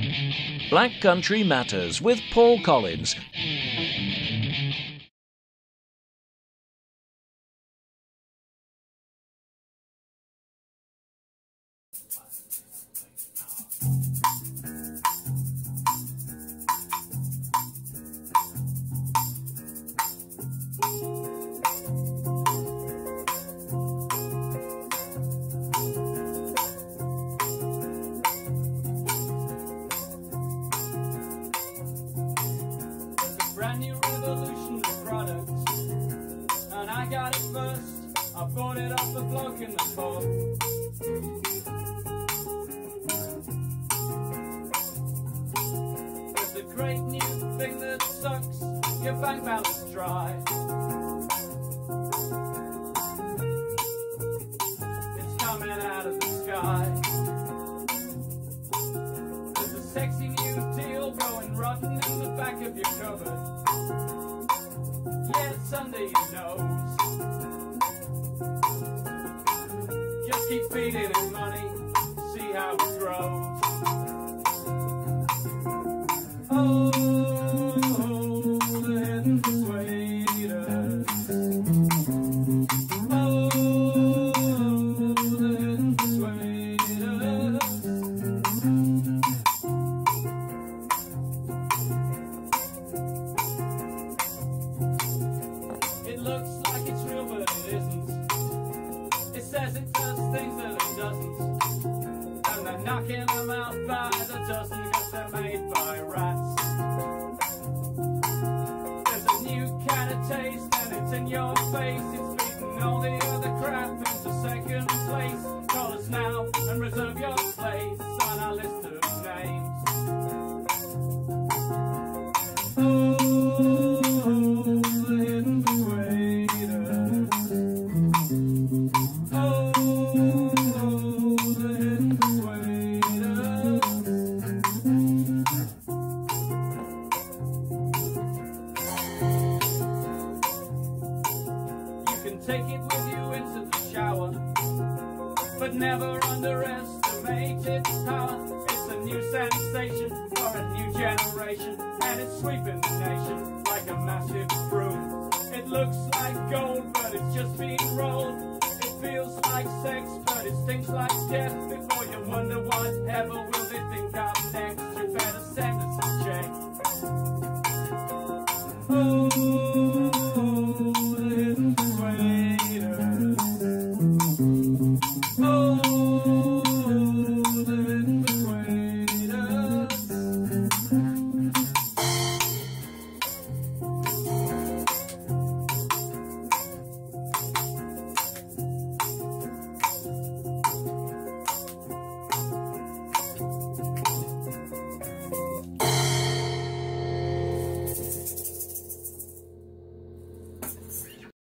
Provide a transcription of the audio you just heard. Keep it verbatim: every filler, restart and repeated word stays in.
Black Country Matters with Paul Collins. Brand new revolutionary product, and I got it first. I bought it off the bloke in the pub. It's a great new thing that sucks your bank balance dry. It's coming out of the sky. There's a sexy new deal going rotten in the back of your cupboard. Yeah, it's under your nose. Just keep feeding it money, see how it grows. Oh, the hidden persuaders. Oh, the hidden persuaders. It looks like it's real, but it isn't. It says it does things that it doesn't. And they're knocking them out by the dozen because they're made by rats. There's a new kind of taste and it's in your face. It's beating all the other crap into second place. Call us now and reserve your place on our list of names. Oh, the hidden persuaders. Oh, the hidden persuaders. You can take it with you into the shower, but never underestimate its power. It's a new sensation for a new generation, and it's sweeping the nation like a massive broom. It looks like gold, but it's just being rolled. It feels like sex, but it stinks like death. Before you wonder whatever will